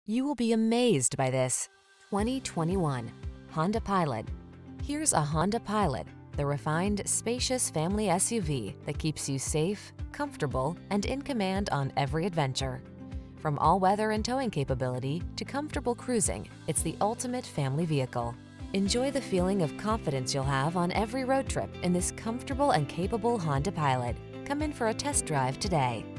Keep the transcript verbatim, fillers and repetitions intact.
You will be amazed by this twenty twenty-one Honda Pilot. Here's a Honda Pilot, the refined, spacious family S U V that keeps you safe, comfortable, and in command on every adventure. From all-weather and towing capability to comfortable cruising, it's the ultimate family vehicle. Enjoy the feeling of confidence you'll have on every road trip in this comfortable and capable Honda Pilot. Come in for a test drive today.